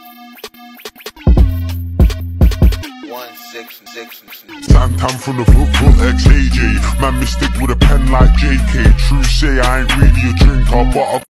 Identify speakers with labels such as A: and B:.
A: Santan from the football ex-AJ. Man, me stick with a pen like JK. True say I ain't really a drinker, but I